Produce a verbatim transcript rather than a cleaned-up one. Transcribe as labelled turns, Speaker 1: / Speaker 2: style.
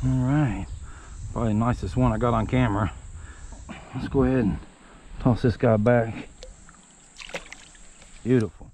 Speaker 1: All right, probably the nicest one I got on camera. Let's go ahead and toss this guy back. Beautiful.